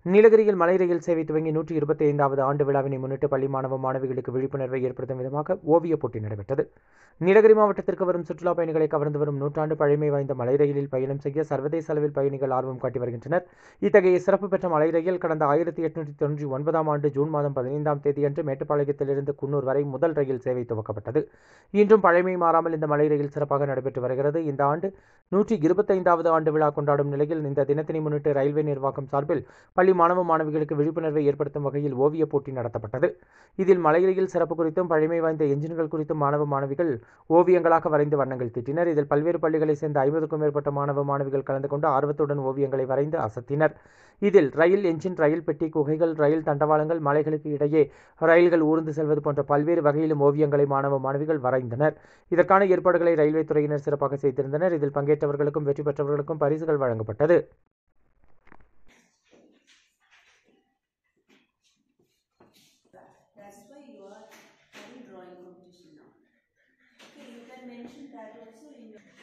நீலகிரியில் மலை ரயில் சேவை துவங்கி 125வது ஆண்டு விழாவினை முன்னிட்டு பள்ளி மாணவ மாணவிகளுக்கு விழிப்புணர்வை ஏற்படுத்தும் விதமாக ஓவியப் போட்டி நடைபெற்றது. நீலகிரி மாவட்டத்திற்கு வரும் சுற்றுலாப் பயணிகளை கவர்ந்து வரும் நூற்றாண்டு பழமை வாய்ந்த மலை ரயிலில் பயணம் செய்ய சர்வதேச அளவில் பயணிகள் ஆர்வம் காட்டி வருகின்றனர். இத்தகைய சிறப்பு பெற்ற மலை ரயில் கடந்த 1899ஆம் ஆண்டு ஜூன் மாதம் 15ஆம் தேதியன்று மேட்டுப்பாளையத்திலிருந்து குன்னூர் வரை முதல் ரயில் சேவை துவக்கப்பட்டது. இன்றும் பழமை மாறாமல் இந்த மலை ரயில் சிறப்பாக நடைபெற்று வருகிறது. இந்த ஆண்டு 125வது ஆண்டு விழா கொண்டாடும் நிலையில் இந்த தினத்தினை முன்னிட்டு ரயில்வே நிர்வாகம் சார்பில் பள்ளி மாணவ மாணவிகளுக்கு விழிப்புணர்வை ஏற்படுத்தும் வகையில் ஓவியப் போட்டி நடத்தப்பட்டது. இதில் மலை ரயில் சிறப்பு குறித்தும் பழமை வாய்ந்த என்ஜின்கள் குறித்தும் மாணவ மாணவிகள் ஓவியங்களாக வரைந்து வண்ணங்கள் தீட்டினர். இதில் பல்வேறு பள்ளிகளைச் சேர்ந்த 50க்கும் மேற்பட்ட மாணவ மாணவிகள் கலந்து கொண்டு ஆர்வத்துடன் ஓவியங்களை வரைந்து அசத்தினர். இதில் ரயில் என்ஜின், ரயில் பெட்டி, குகைகள், ரயில் தண்டவாளங்கள், மலைகளுக்கு இடையே ரயில்கள் ஊர்ந்து செல்வது போன்ற பல்வேறு வகையிலும் ஓவியங்களை மாணவ மாணவிகள் வரைந்தனர். இதற்கான ஏற்பாடுகளை ரயில்வே துறையினர் சிறப்பாக செய்திருந்தனர். இதில் பங்கேற்றவர்களுக்கும் வெற்றி பெற்றவர்களுக்கும் பரிசுகள் வழங்கப்பட்டது. That's why you are having drawing competition now. Okay, you can mention that also in your